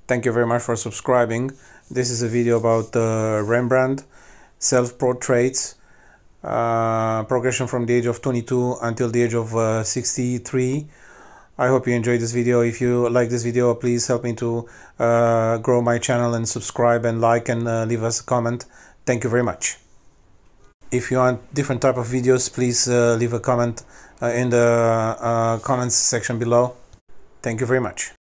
Thank you very much for subscribing. This is a video about Rembrandt, self-portraits, progression from the age of 22 until the age of 63. I hope you enjoyed this video. If you like this video, please help me to grow my channel and subscribe and like and leave us a comment. Thank you very much. If you want different type of videos, please leave a comment in the comments section below. Thank you very much.